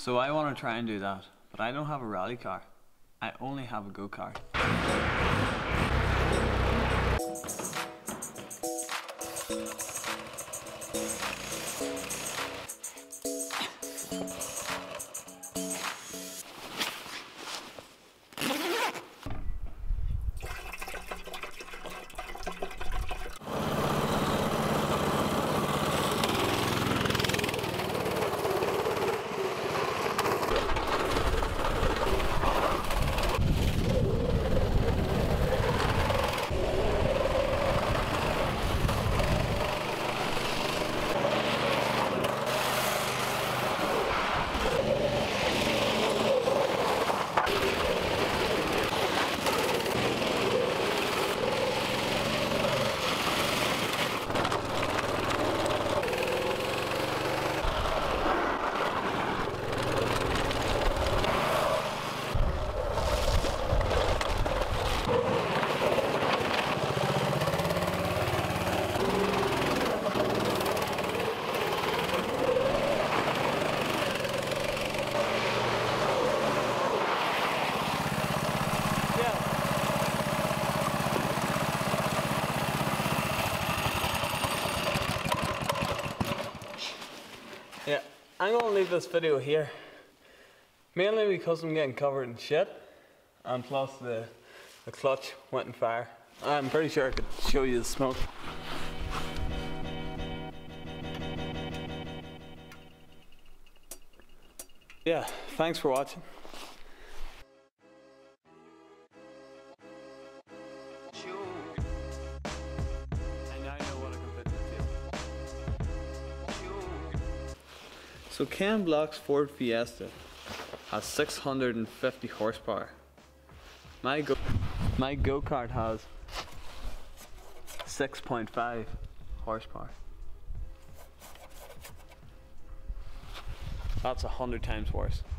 So I want to try and do that, but I don't have a rally car. I only have a go-kart. Yeah, I'm gonna leave this video here, mainly because I'm getting covered in shit, and plus the clutch went in fire. I'm pretty sure I could show you the smoke. Yeah, thanks for watching. So Ken Block's Ford Fiesta has 650 horsepower. My go-kart has 6.5 horsepower. That's 100 times worse.